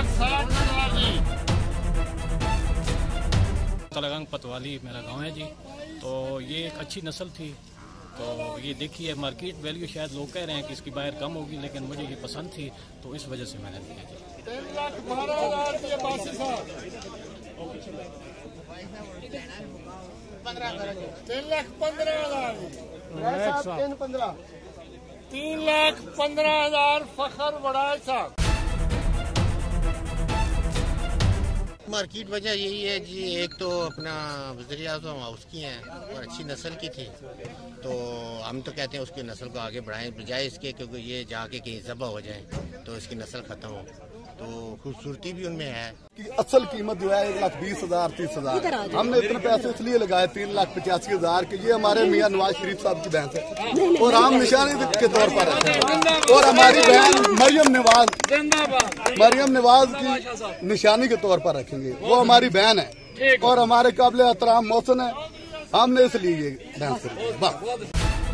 तलगंग पतवाली मेरा गांव है जी। तो ये एक अच्छी नस्ल थी। तो ये देखिए मार्केट वैल्यू शायद लोग कह रहे हैं कि इसकी बाहर कम होगी, लेकिन मुझे ये पसंद थी तो इस वजह से मैंने लिया जी। 3,15,000 फखर बड़ा साहब। मार्केट वजह यही है जी, एक तो अपना वज़ीर-ए-आज़म उसकी हैं और अच्छी नस्ल की थी, तो हम तो कहते हैं उसकी नस्ल को आगे बढ़ाएं बजाय इसके, क्योंकि ये जाके कहीं ज़बह हो जाए तो इसकी नस्ल ख़त्म हो। तो खूबसूरती भी उनमें है कि असल कीमत जो है 1,20,000 30,000। हमने इतने पैसे इसलिए लगाए 3,85,000 कि ये हमारे मियां नवाज शरीफ साहब की भैंस है और हम निशानी के तौर पर रखेंगे, और हमारी बहन मरियम नवाज की निशानी के तौर पर रखेंगे। वो हमारी बहन है और हमारे काबिल एहतराम मोहसिन है, हमने इसलिए ये भैंस खरीदी।